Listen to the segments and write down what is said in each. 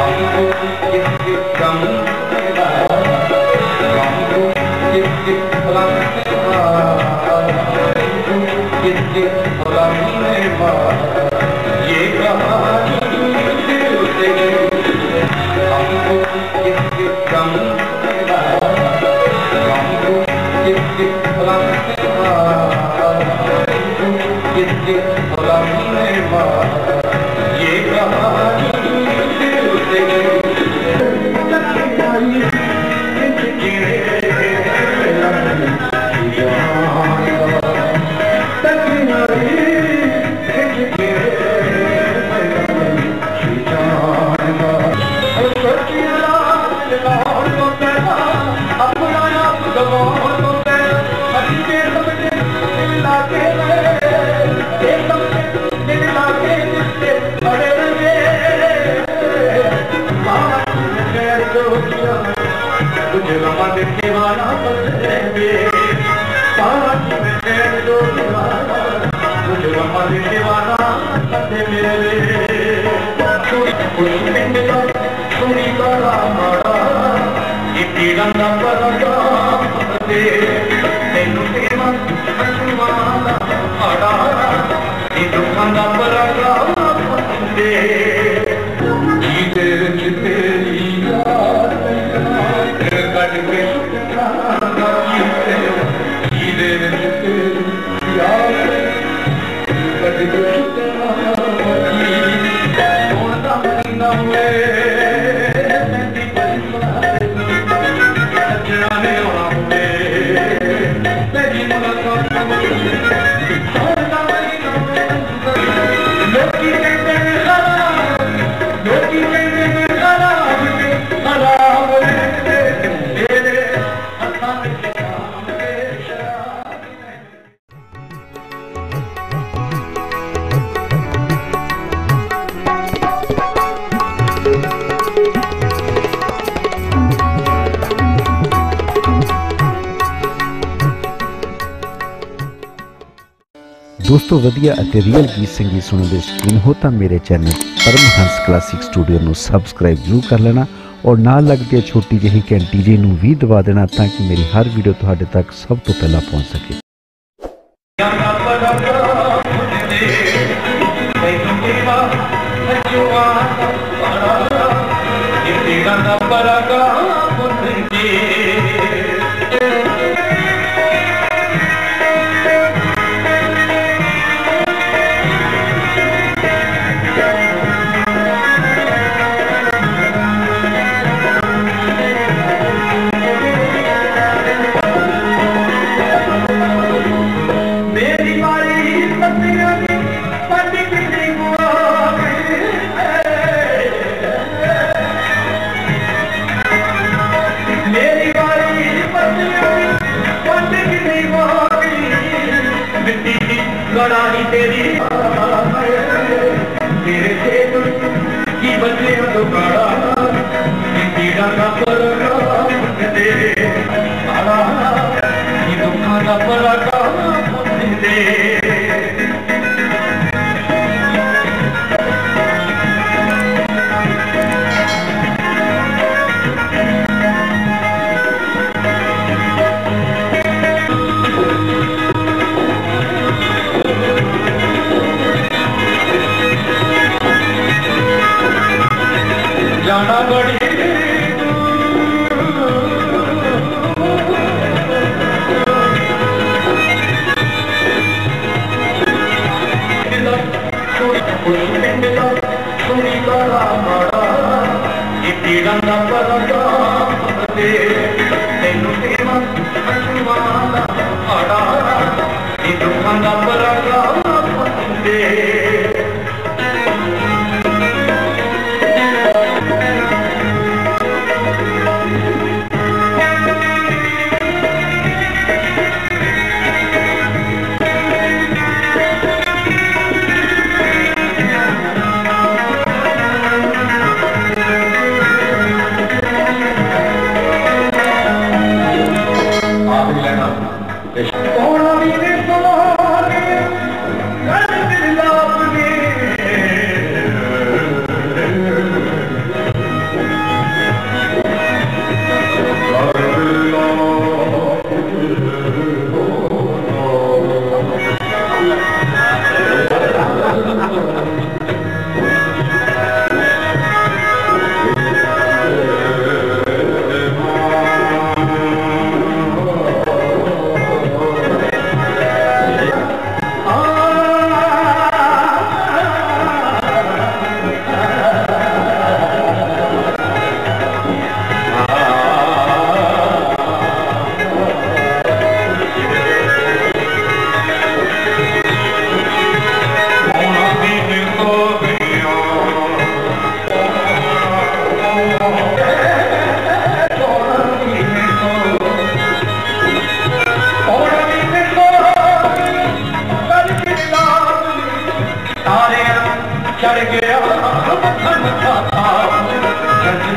दोस्तों वधिया रियल गीत संगीत सुनने के शौकीन हो तो मेरे चैनल परमहंस क्लासिक स्टूडियो को सबसक्राइब जरूर कर लेना और नाल लगती छोटी जी घंटी जी नूं भी दबा देना ताकि मेरी हर वीडियो तुहाडे तक सब तो पहला पहुंच सके।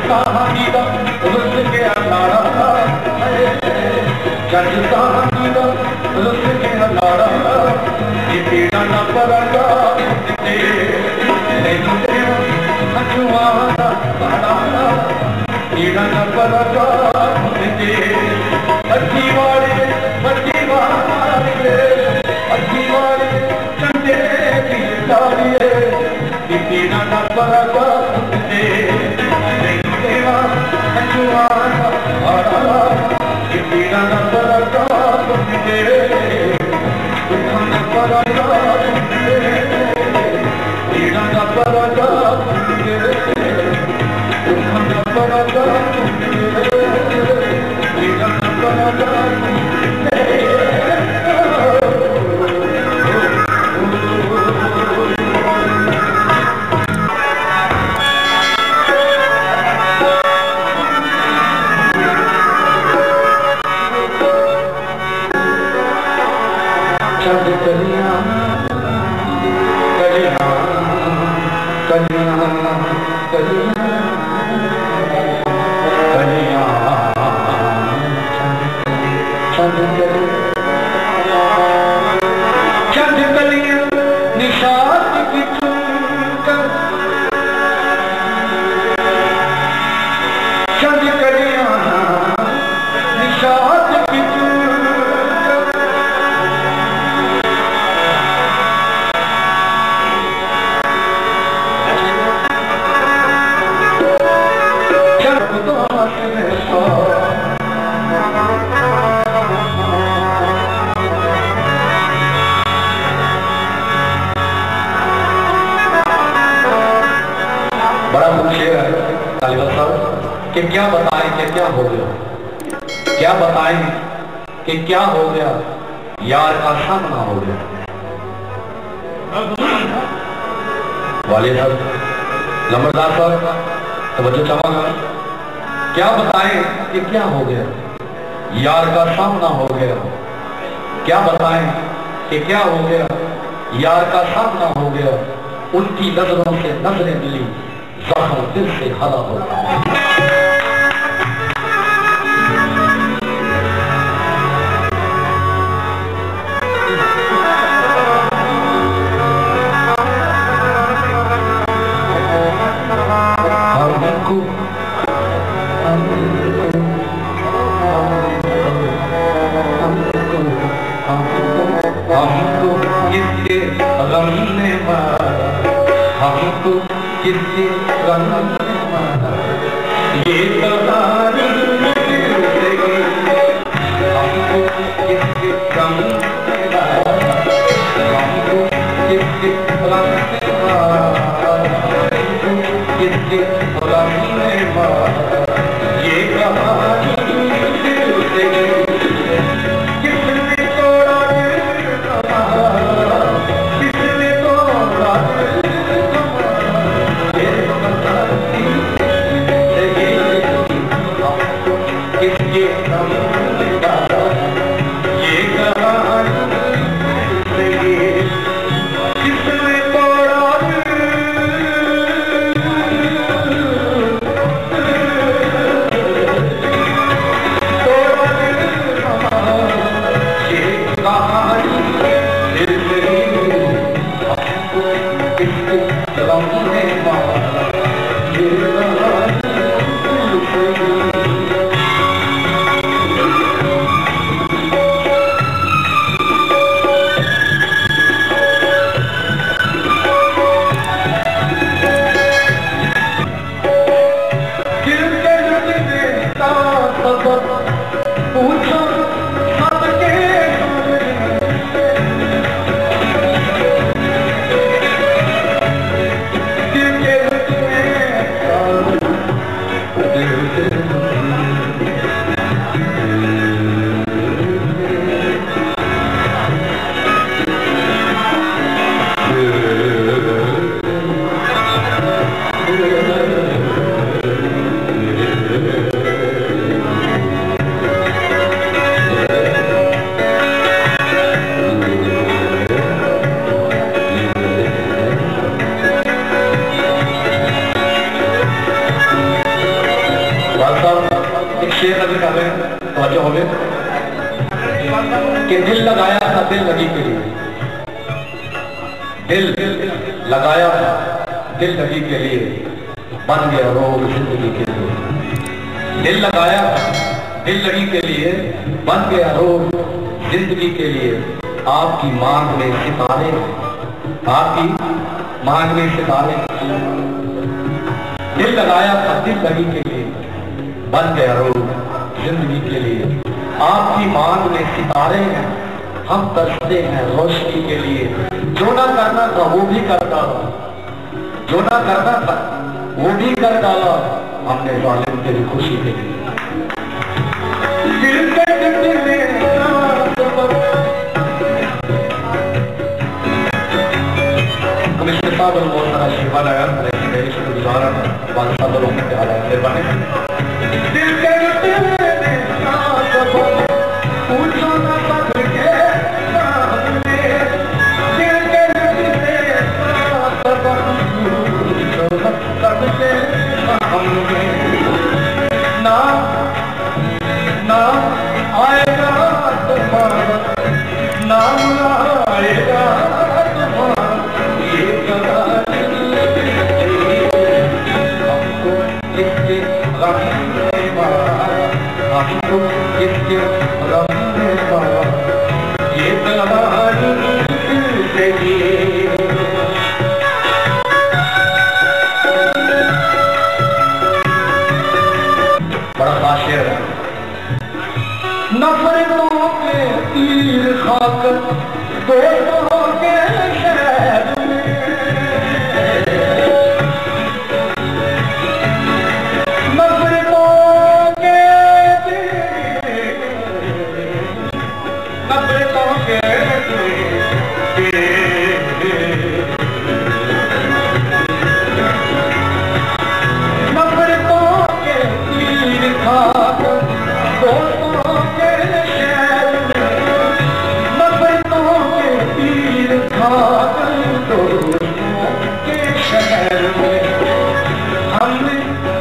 कहानी का रुस गया नाड़ा, जज कहानी का रुस गया नाड़ा, ये पीड़ा ना पड़ेगा नहीं तेरा हजवाना नाड़ा, पीड़ा न पड़ेगा मुझे अच्छी वाले चंदे की डालिए, पीड़ा न पड़ेगा मुझे नहीं तेरा हजवाना नाड़ा, ये पीड़ा न पड़ेगा मुझे दुख न पड़ेगा मुझे, पीड़ा न पड़ेगा मुझे दुख न पड़ेगा मुझे, पीड़ा न पड़ेगा कि क्या बताएं कि क्या हो गया, क्या बताएं कि क्या हो गया, यार का सामना हो गया। वाले साहब, लंबरदार साहब, तवज्जो चाहूंगा, क्या बताएं कि क्या हो गया, यार का सामना हो गया। क्या बताएं कि क्या हो गया, यार का सामना हो गया। उनकी नजरों से नजरें मिली, जख्म दिल से हला हो गया। हमको किसके गम ने मारा, हमको किसके गम ने मारा, ये कहानी हमको किसके गम ने मारा, हमको किसके गम ने मारा, किसके गम ने मारा, ये कहानी वाल साहब एक शेर नजर कर रहे हैं, तो हो गए कि दिल लगाया था दिल लगी के लिए, दिल लगाया था दिल लगी के लिए, बन गया रोग जिंदगी के लिए। दिल लगाया था दिल लगी के लिए, बन गया रोग जिंदगी के लिए। आपकी मांग में सितारे, आपकी मांग में सितारे। दिल लगाया था दिल लगी के लिए, बन गया रोग जिंदगी के लिए। आपकी मांग में सितारे हैं, हम तरसते हैं रोशनी के लिए। जो ना करना था वो भी कर डाला, जो ना करना था वो भी कर डाला, हमने जालिम तेरी खुशी के लिए। दिल के दिल में कमिश्नर साहब और बहुत सारा शिफा लाया, लेकिन मेरी शुक्रगुजार बाल साहब लोगों के हाल है बने। दिल के दिल में पूछो ना करके सामने, दिल के दिल में पूछो ना करके सामने। ना ना आएगा तुम्हारा, नाम आएगा तुम्हारा, ये गला हमको इसके गम में मारा, हमको इसके गम में मारा, ये गला बड़ा खास शेर है। नफरतों के तीर खाकर दोस्तों के शहर में, नफरतों के नफरतों के नफरतों के तीर खाकर दोस्तों के शहर में, नफरतों के तीर खाकर दोस्तों के शहर में। हमने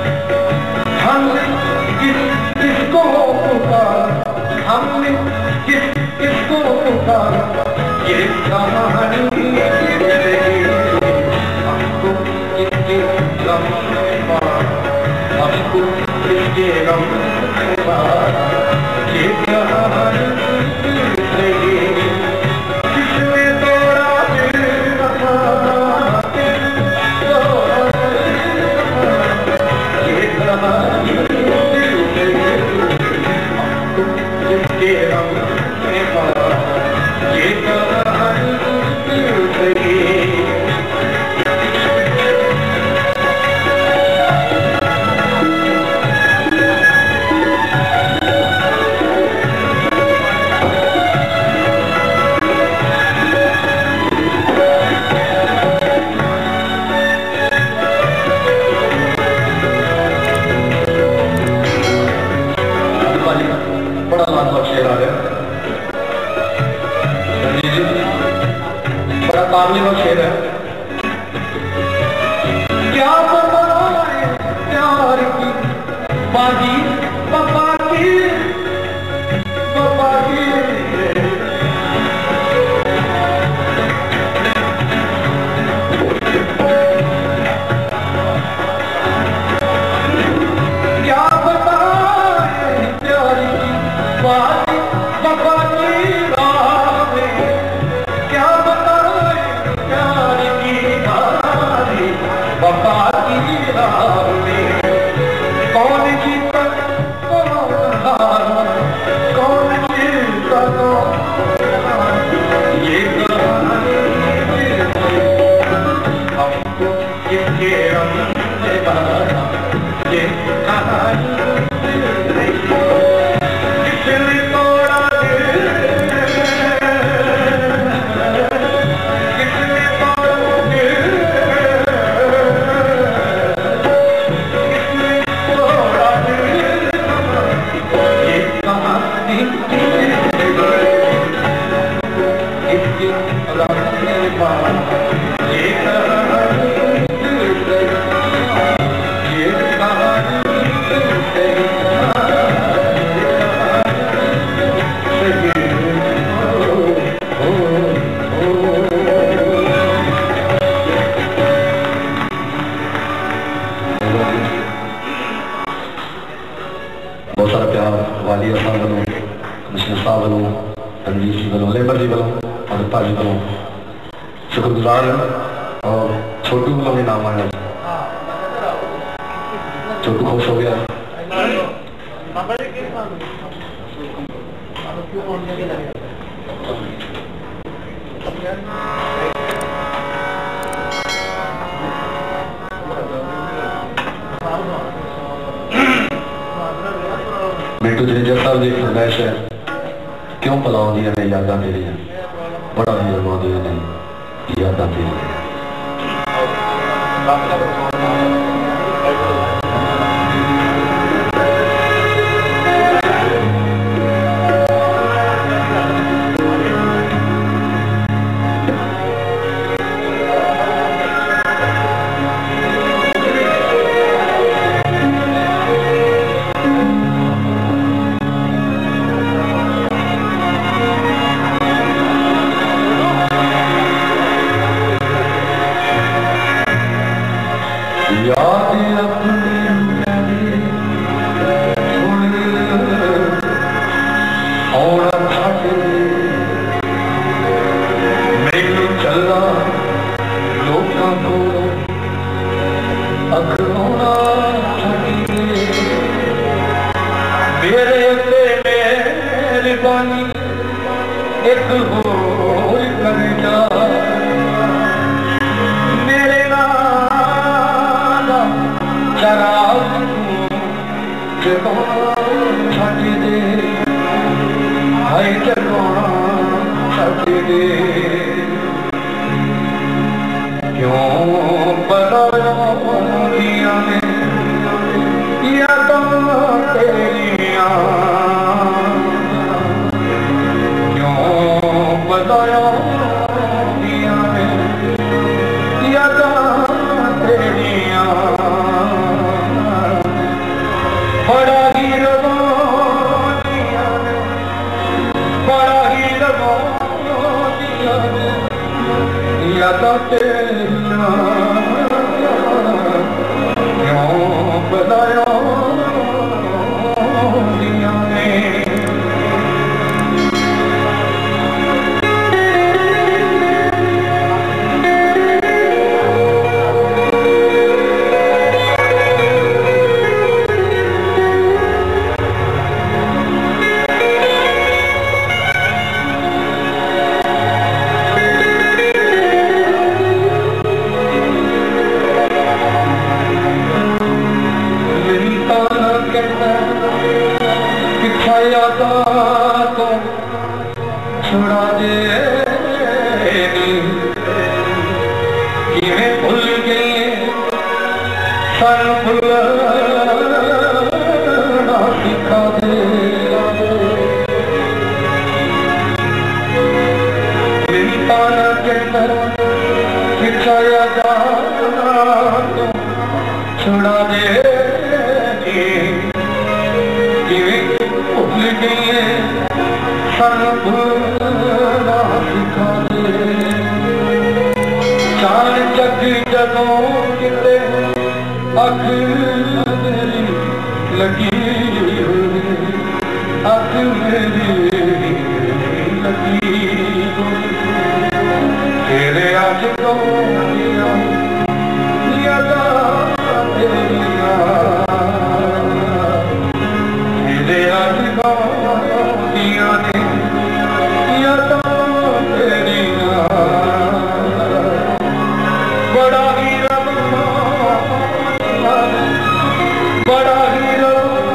किसको पुकारा, हमने किसको पुकारा, ये कहानी हमको किसके गम में मारा, हमको किसके गम में मारा, ये कहानी किसने तोड़ा दिल रखा, तोड़ा ये कहानी हमको किसके गम में मारा, ये कहानी बड़ा लाजवाब शेर आ गया, बड़ा काबिल शेर है। क्या बताए प्यार की बाजी पापा की, पापा की क्या बताए प्यार की बाजी पापा की राह में, क्या बताए प्यार की बाजी पापा की राह में। कौन जीता बहुत सारा प्यार वालिया साहब वालों, कमिश्नर साहब वालों, रणजीत जी वालों, लेबर जी वालों और भाजी वालों शुक्रगुजार हैं। और छोटू वालों भी नाम आया, छोटू खुश हो गया। मिंटू जडेजा साहब की फरमाइश है, क्यों पलाउंदियां ने यादां तेरियां, बड़ा ही अरमाउंदियां ने यादां तेरियां। बड़ा ही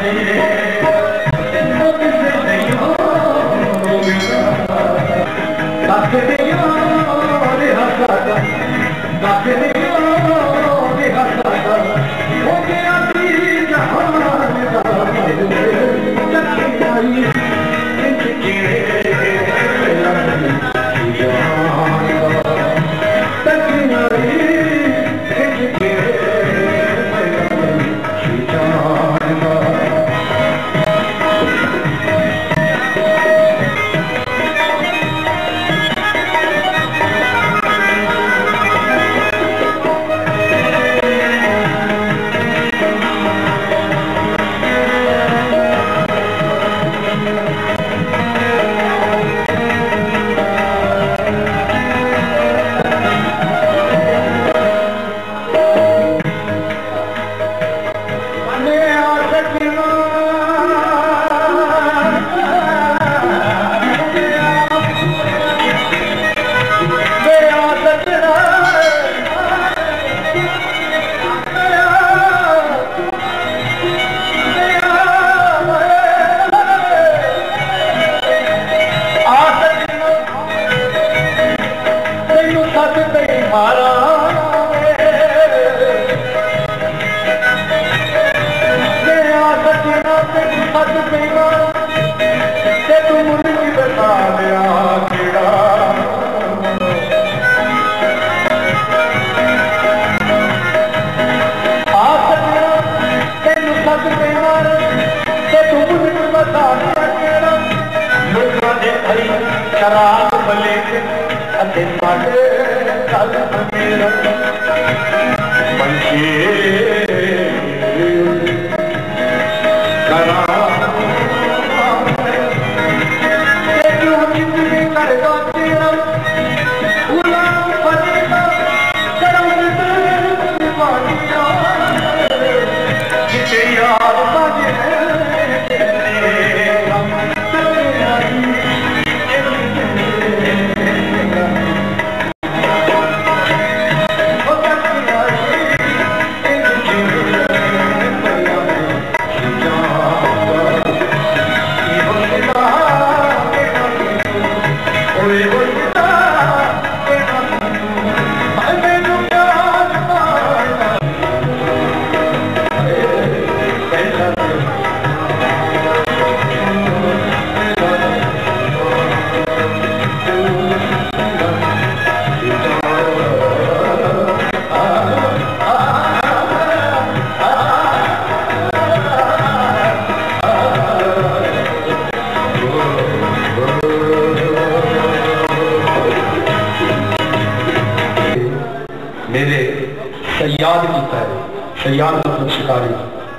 सयाद कीता है, सयाद मतलब शिकारी।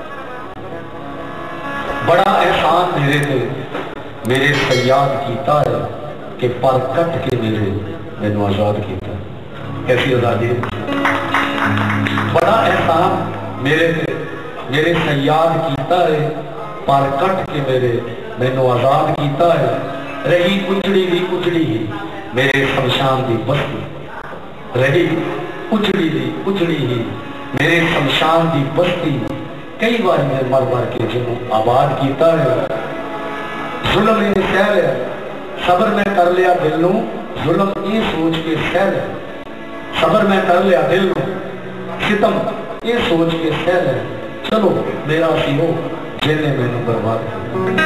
बड़ा एहसान मेरे ते मेरे सयाद कीता है कि पर कट के मैनू आजाद किया। कैसी आजादी है? बड़ा एहसान मेरे ते मेरे सयाद कीता है पर कट के मैनू आजाद किया है। रही उजड़ी ही मेरे शमशान की बस्ती, रही उजड़ी ही मेरे शमशान की बस्ती। कई बार मैं मर मर के जिन्हों आबाद किया है। जुल्म ने सह लिया, सबर मैं कर लिया दिल नू, जुल्म ये सोच के सह लिया। सबर मैं कर लिया दिल नू, सितम ये सोच के सह लिया। चलो मेरा सी हो जिन्हें मैनू बर्बाद किया।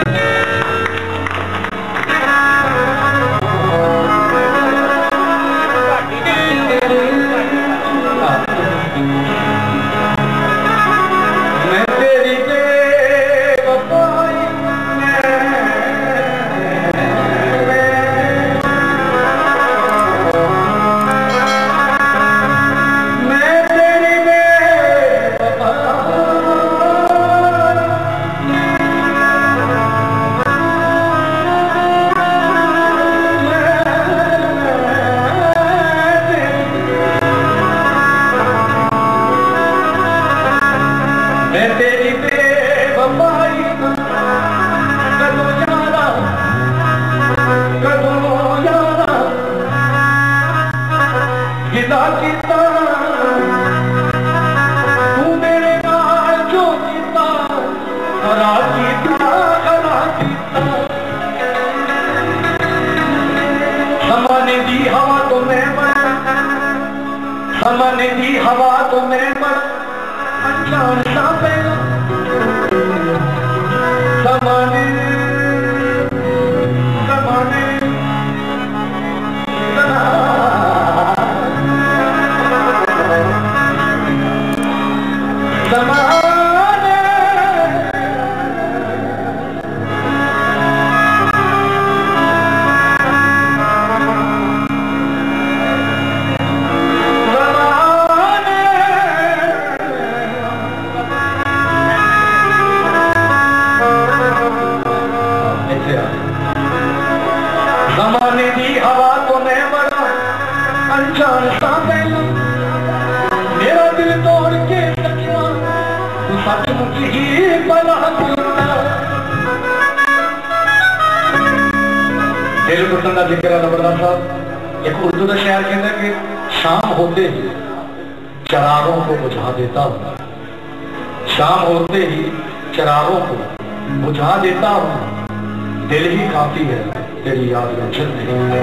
का जिक्र है नंबरदार साहब। एक उर्दू का शायर कहता है कि शाम होते ही चरारों को बुझा देता हूँ, शाम होते ही चरारों को बुझा देता हूँ, दिल ही काफी है तेरी याद में चल नहीं।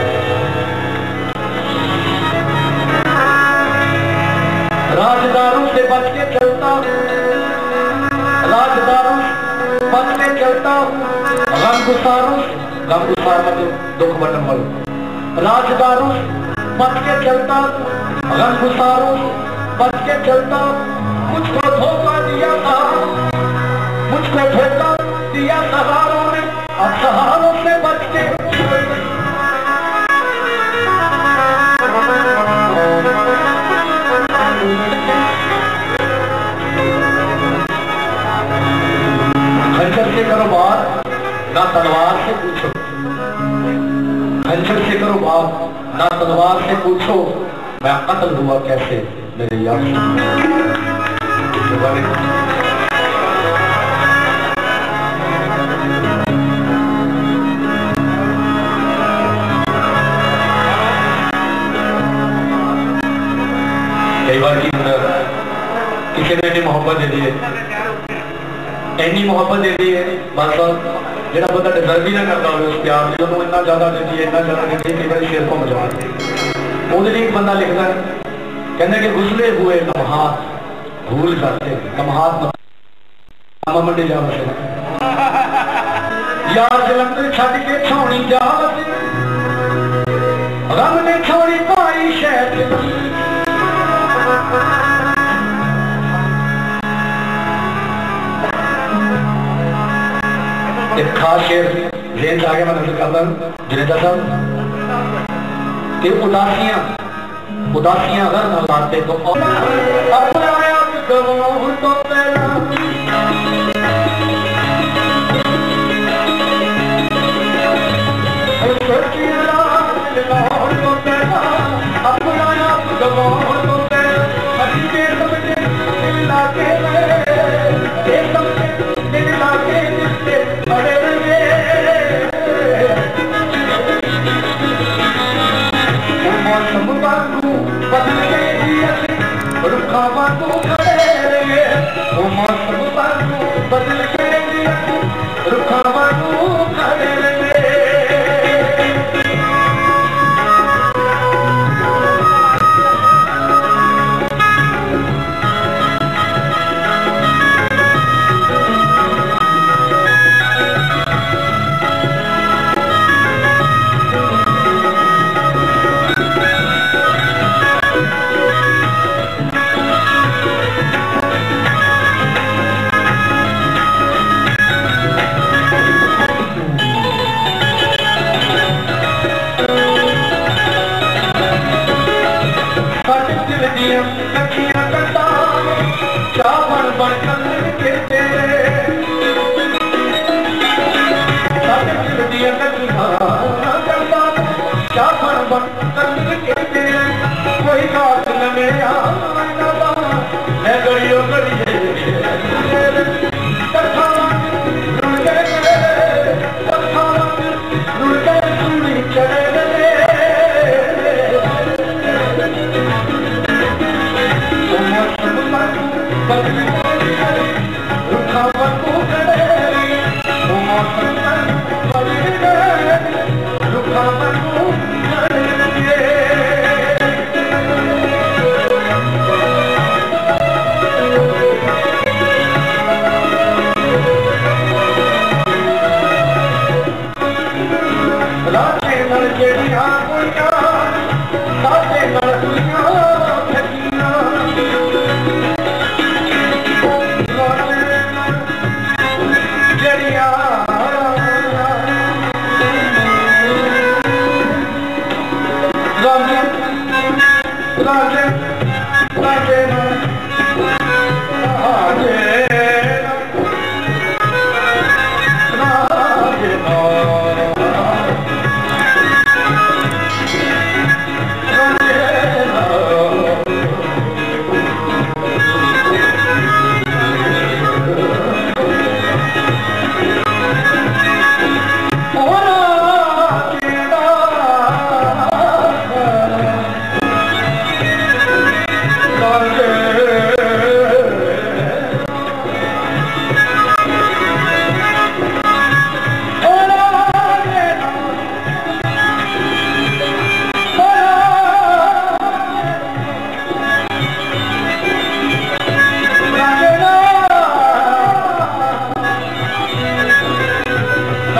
राजदारों से बच के चलता हूँ, राजदारों से बच के चलता हूँ, गमगुसारों से, गमगुसार मतलब दुख बटन वालों, राजदारों से बच के चलता हूँ, गमगुसारों से बच के चलता हूँ। मुझको धोखा दिया था, मुझको धोखा दिया सहारों ने, अब सहारों से बच के खंजर से करो बात ना तलवार से पूछो, खंजर से करो बात ना तलवार से पूछो, मैं कत्ल हुआ कैसे मेरे यार। कई बार की किसी ने मोहब्बत दे दी है, इन्नी मोहब्बत दे दी है बस जो बंदा डिजर्व ही ना करता हो उस प्यार की, जो इतना ज्यादा देती है, इतना ज्यादा देती है, कई बार शेर को मजा आती है। वो एक बंदा लिखता है, कहने के गुजरे हुए लम्हात भूल जाते, लम्हात मंडी जा बसे यार जलंधर छड़ के छाउनी जा बसे, रंग ने छोड़ी पाई शहर एक खास शेर जेन से आगे मैं नजर करता हूँ जुनेदा साहब कि उदासियां उदासियां अगर न लाते तो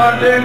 साडे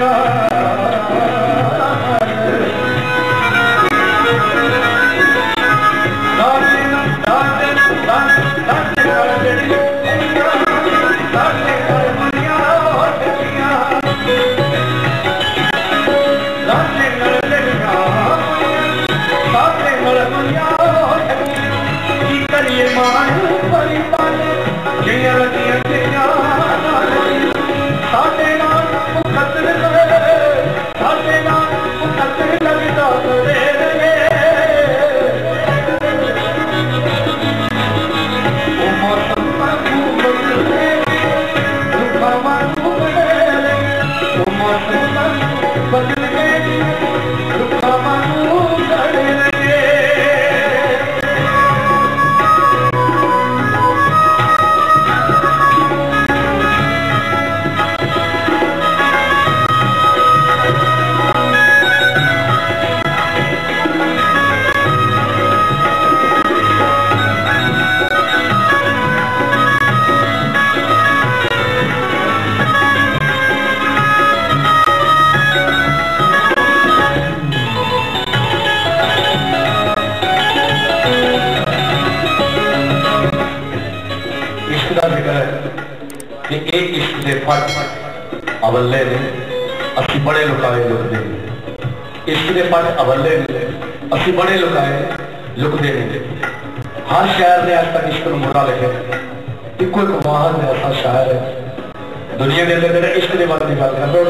अवल्ले ने असी बड़े लुकाए लुकते इश्क के पट अवल्ले ने असी बड़े लुकाए लुकते हैं। हर शायर ने अज तक इश्क को मुरा लिखे। इको एक वाहद ऐसा शायर है दुनिया के अंदर मेरा इश्क के बारे में गल करता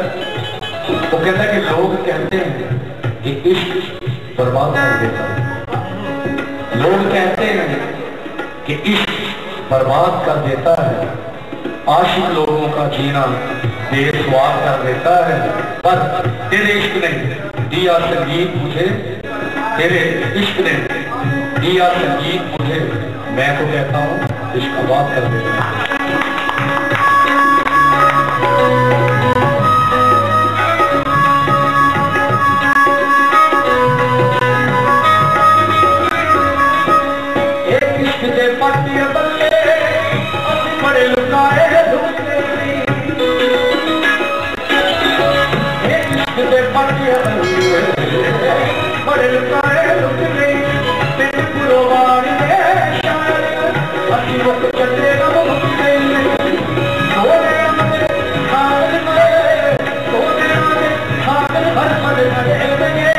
वो कहता है कि लोग कहते हैं कि इश्क बर्बाद कर देता है। लोग कहते हैं कि इश्क बर्बाद कर देता है। आशिक लोगों का जीना बेस्वाद कर देता है। पर तेरे इश्क ने दिया संगीत मुझे, तेरे इश्क ने दिया संगीत मुझे, मैं तो कहता हूँ इश्क आबाद कर देता है। एक इश्क के पट्टी बल्ले बड़े लुकाए बड़े लुकाए लुक गई पिंड पुरवानी में शायर असी वक्त चले ना मुक गई सोने में खाल में सोने में खाल भर भर लगे लगे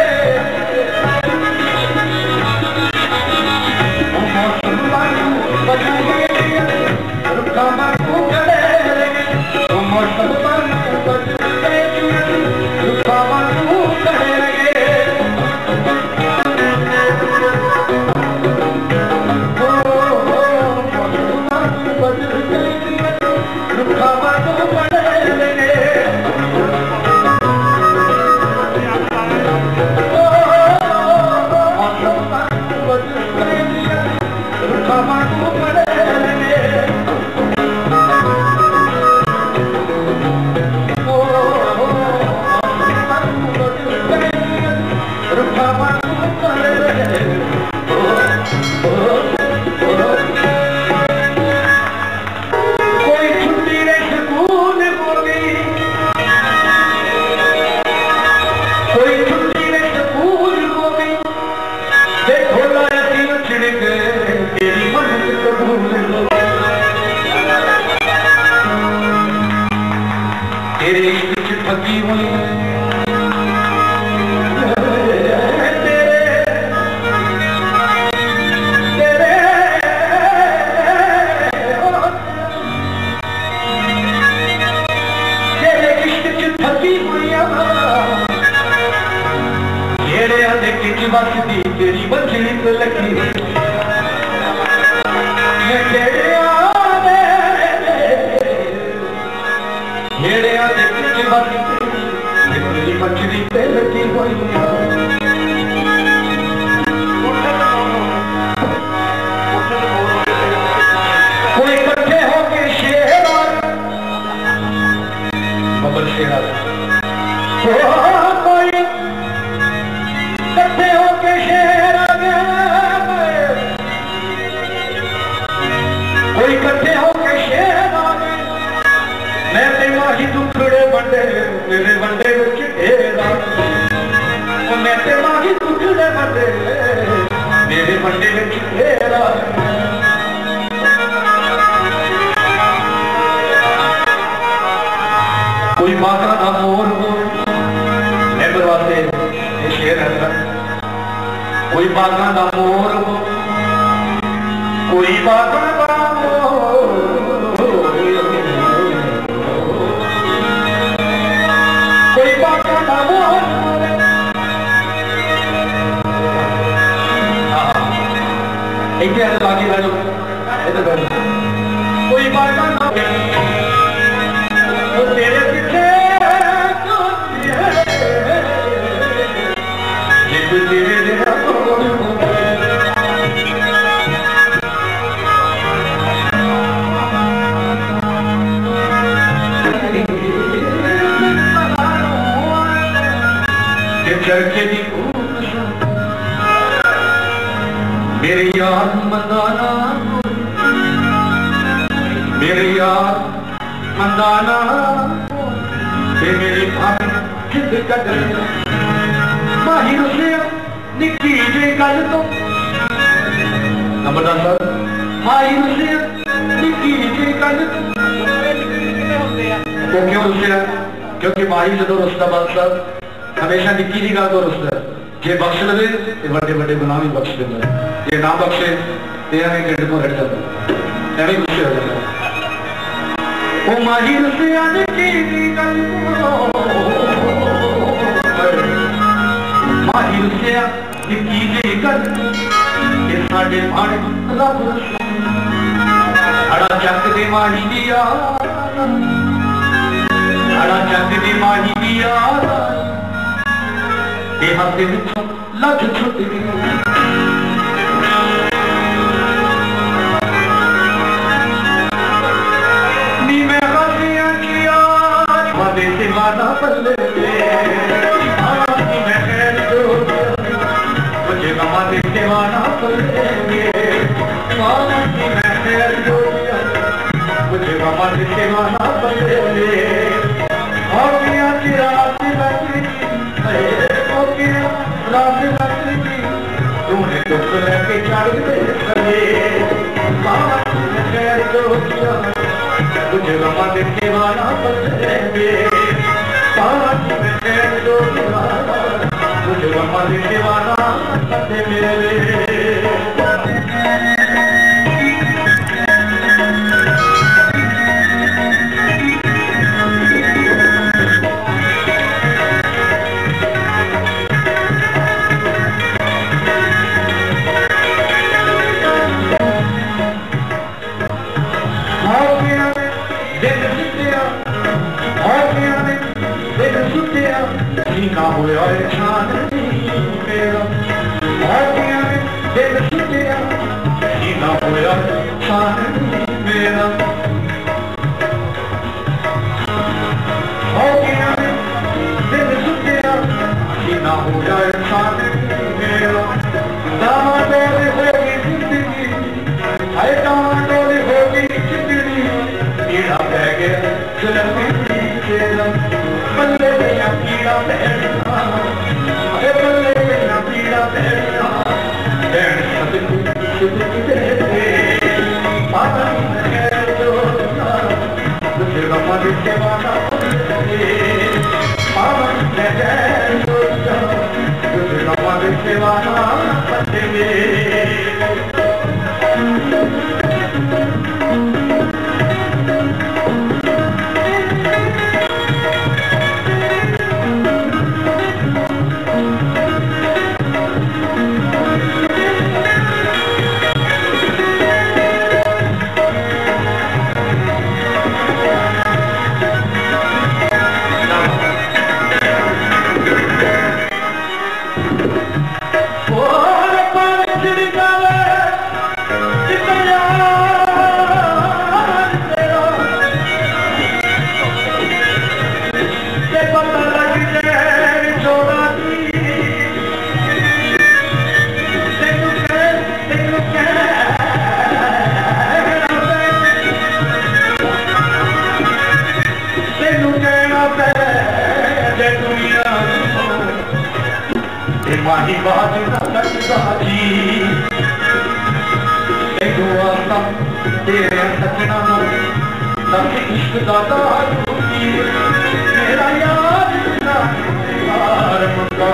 मौसम बानू बदल गई रुका मारू करे मौसम बानू बदल गई रुका मारू करे तेरी बंजड़ी तो लगी मछली पे लगी हुई कोई इकट्ठे होके शेर बबल शेर कोई इकट्ठे होके शेर कोई इकट्ठे होके शेर मैं ते माही दुखड़े वंडे मेरे वंडे विच ढेरा ओ मैं ते माही टुकड़े वंडे मेरे वंडे विच ढेरा कोई बागा ना मोर हो मेरे वास्ते ये शेर है कोई बागा ना मोर हो कोई बागा ना मोर कोई बागा ना मोर इतने लागे बैठो इधर बैठो कोई बागा ना वो तेरे पीछे चरखे दी मेरे यार मंदाना मेरे यार मंदाना मेरी भाभी जिद कदर माही उसे निकी जी गल तो नंबरदार साहब माही उसे निकी जी गल तो क्यों रुसे क्योंकि माही जो रुसदा बादशाह हमेशा निकी जी गल तो रुसदा जे बख्श लवे ते बड़े बड़े गुनाह भी बख्श देंदा जे ना बख्शे ते हमें ढिड को हट जाता एवं गुस्से हो जाता ओ माही रुसे निकी जी गल माही रुसे निकी जी गल ये साडे पानी रब अड़ा चक दे माही दी यार अड़ा चक दे माही दी यार हाथ के विचों लग छुट गई नी मैं गलियां किया मदे से वादा बदले नी मैं खैर दो मुझे मदे से वादा बदले नी मैं खैर दो मुझे मदे से वादा बदले और मियां की रात लगी रात लगी तूने दुख लेके चढ़ गए खैर दो तुझे गमा देखे वाला बदलेंगे खैर दो तुझे गमा देखे वाला बदले ना हुआ इंसान मेरा दिल सुटिया ना हुआ इंसान मेरा दिल सुटिया ना हुआ इंसान मेरा दामाडोल होगी जिंदगी हाय दामाडोल होगी जिंदगी पीड़ा बह गया जलती तेरा बल्ले मेरा पीड़ा बहना अरे बल्ले मेरा पीड़ा बहना बहन सदकी दे पाता है जो तुझे गमा देखे वाला पावन है जो तुझे गमा देखे वाला बदले पहले दुनिया माही बात न सकता जी दुआ सब तेरे सजना सब इश्क दादा मेरा यार यार मुंगा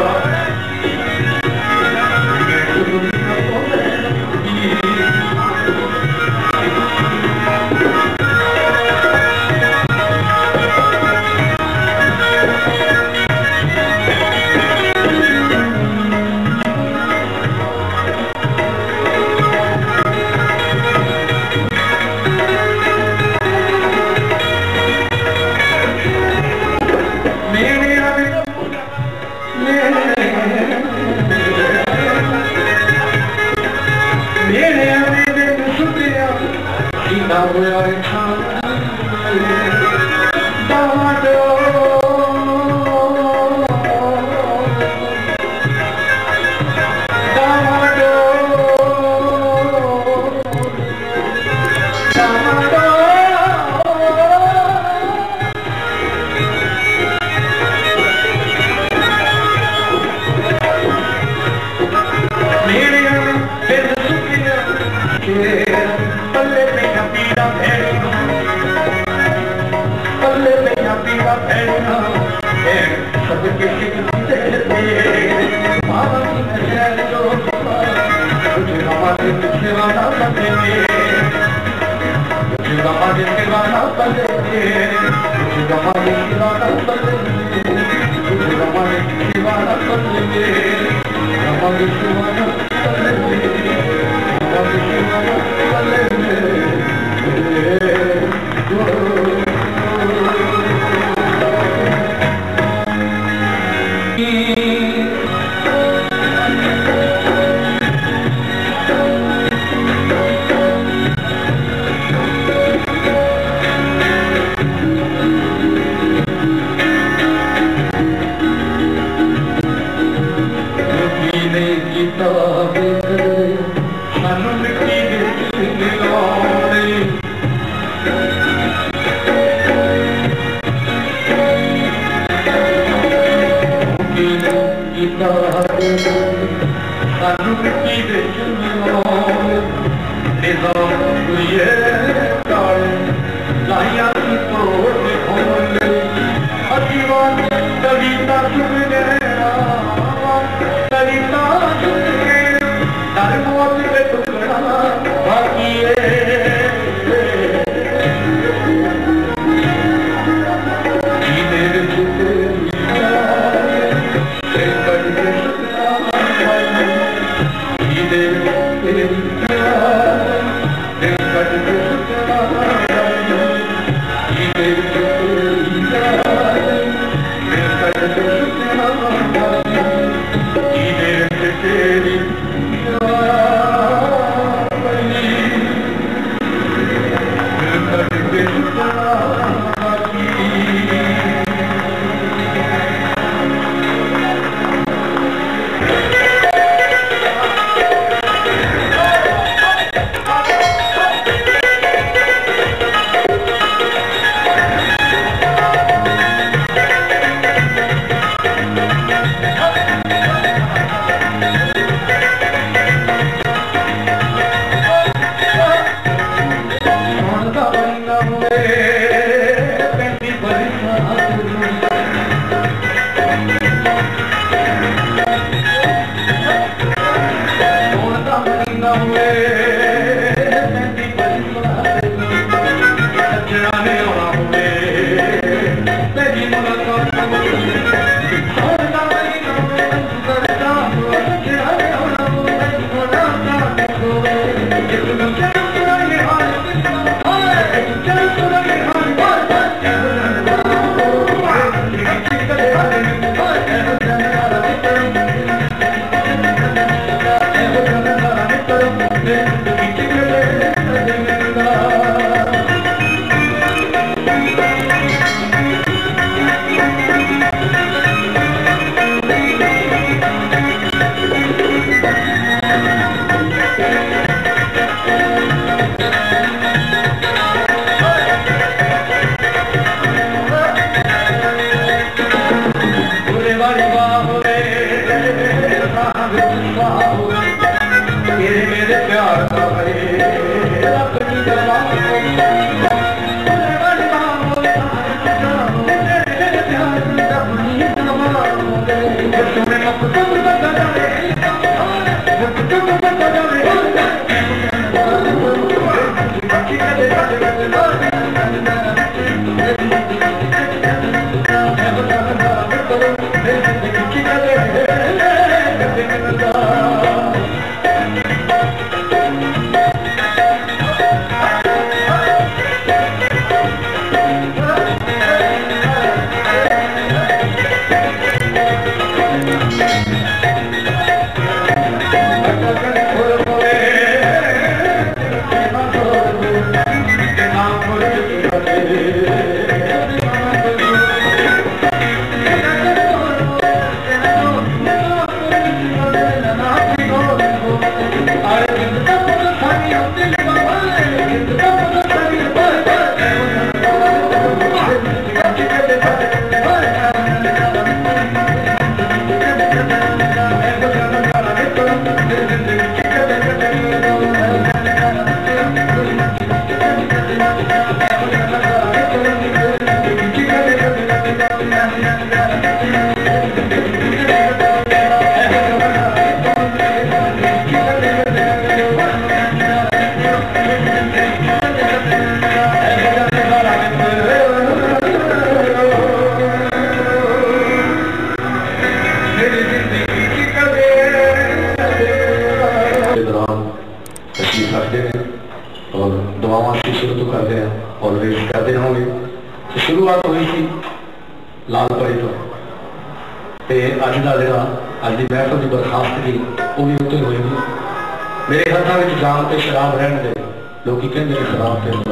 शुरुआत हुई थी लाल परी तो अज का जो अज की महफल की बरखास्तगी वो भी उत्ते होएगी। मेरे हाथों में जाम से शराब रहने दे, लोग कहते शराब से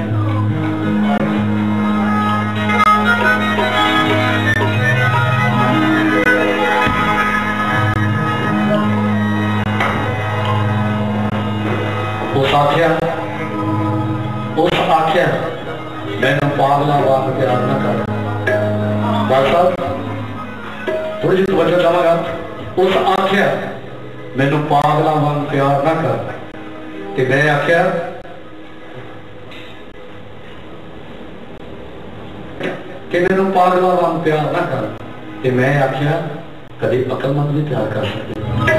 उस आख्या मैंने पागला वाग प्यार न कर। डॉक्टर साहब थोड़ी जी तवज्जो चाहांगा। उस आख्या मैनू पागला वाग प्यार न कर, ते मैं आख्या कि मैनू पागला वाग प्यार न कर, ते मैं आख्या कभी अकलमंद भी प्यार कर सकते।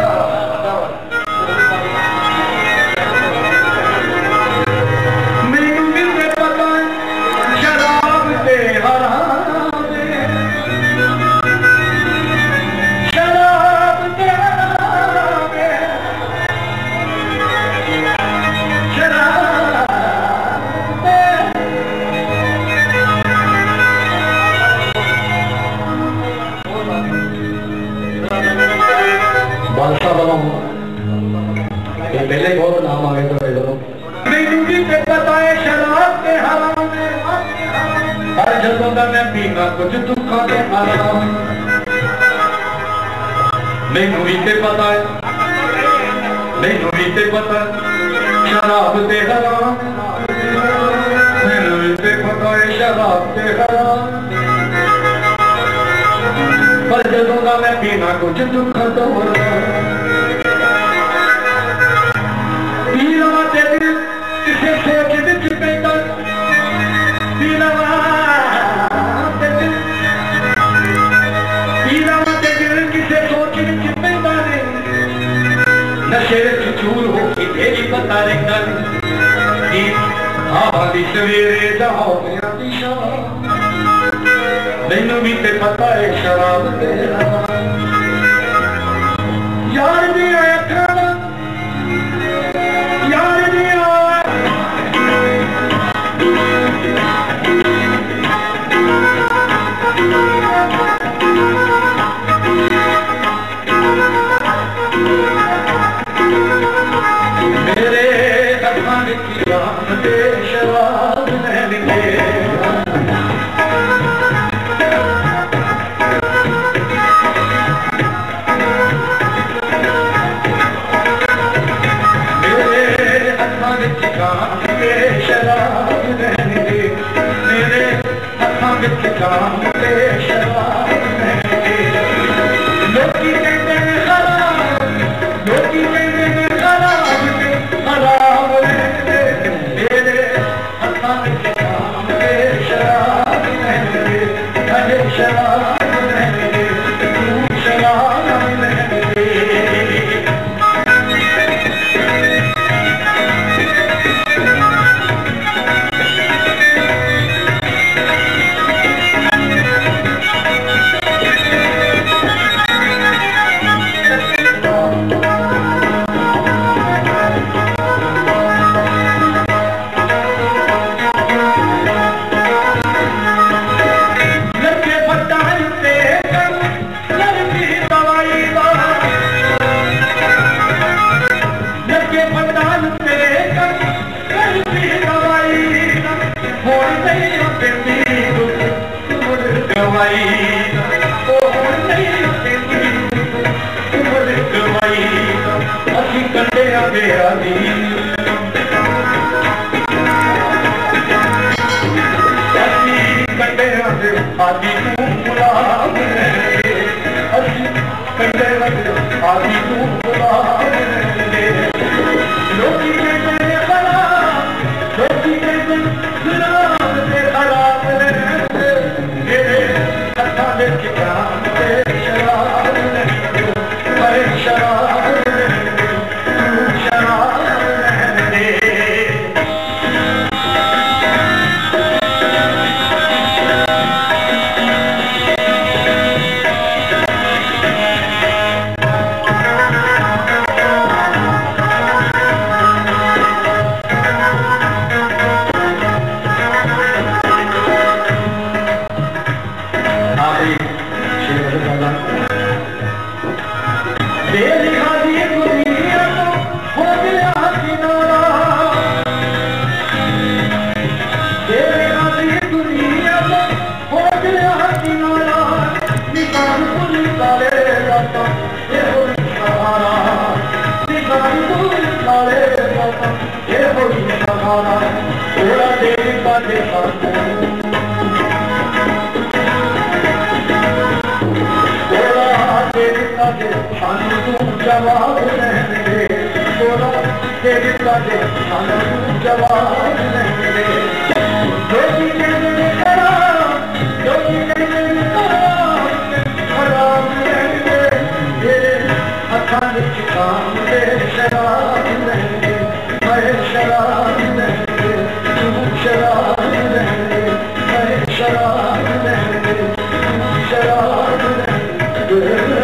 पहले बहुत नाम आ गए हर जगह का मैं पीना कुछ दुखा के आराम। मैनू भी ते पता है, मैनू भी ते पता शराब ते हराम, मैनू भी ते पता है शराब ते हराम। पर जगह का मैं पीना कुछ दुखा तो किसे सोच विच पैदा किसे सोच विच पैदा ने नशे चूर हो के तेरी पता रहता दी सवेरे जाओ दिशा। मैनू भी ते पता है शराब तेरा यार भी आया यार भी मेरे हथां विच जाम ते शराब लैंदे शराब लैंदे मेरे हथां विच जाम ते शराब लैंदे। लोकी कहते हैं खराब, लोकी कहते हैं खराब ते खराब लैंदे मेरे हथां विच जाम ते शराब लैंदे। अरे शराब लैंदे तू शराब कमाई उम्र कमाई असी कंडे बेआदी कंडे आदि गुलाब असी कंडे आदि गुलाब लोकी कहते खरा लोकी कहते गुलाब से खराब मेरे हथा दे किताब से शराब अरे शराब शराब जवाब नहीं दे बोला तेरे काजे जवाब नहीं दे जो चीजें करा जो चीजें करा खराब नहीं दे तेरे हथा में काम दे शराब नहीं दे मैं शराब नहीं दे तू शराब नहीं दे मैं शराब नहीं दे तू शराब नहीं दे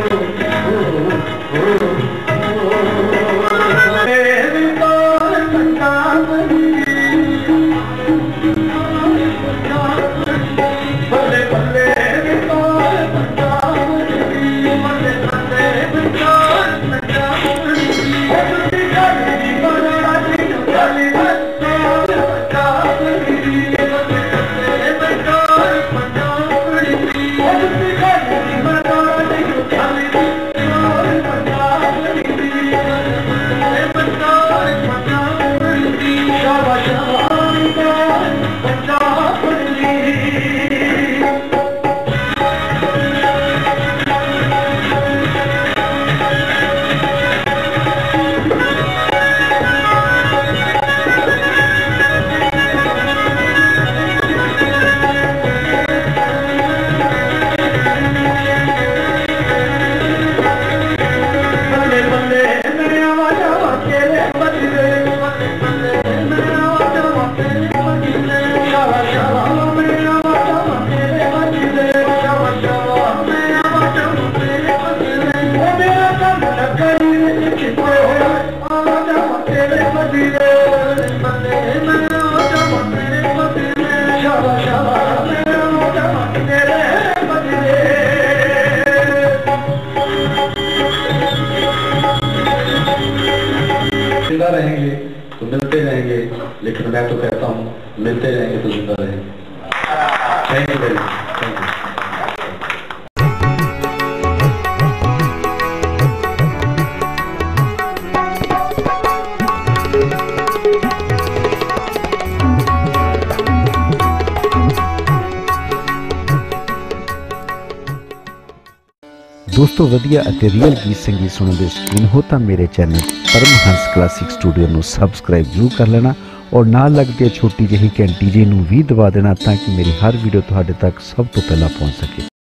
जिंदा रहेंगे तो मिलते रहेंगे, लेकिन मैं तो कहता हूँ मिलते रहेंगे तो जिंदा रहेंगे। Thank you very much. Thank you. दोस्तों वधिया ਅਤੇ ਰੀਅਲ ਗੀਤ ਸੰਗੀਤ ਸੁਣਨ ਦੇ ਸ਼ੌਕੀਨ ਹੋ ਤਾਂ ਮੇਰੇ ਚੈਨਲ ਪਰਮਹੰਸ ਕਲਾਸਿਕ ਸਟੂਡੀਓ ਨੂੰ ਸਬਸਕ੍ਰਾਈਬ ਜ਼ਰੂਰ ਕਰ ਲੈਣਾ ਔਰ ਨਾਲ ਲੱਗਦੀ ਛੋਟੀ ਜਿਹੀ ਘੰਟੀ ਜੀ ਨੂੰ ਵੀ ਦਬਾ ਦੇਣਾ ਤਾਂ ਕਿ ਮੇਰੀ ਹਰ ਵੀਡੀਓ ਤੁਹਾਡੇ ਤੱਕ ਸਭ ਤੋਂ ਪਹਿਲਾਂ ਪਹੁੰਚ ਸਕੇ।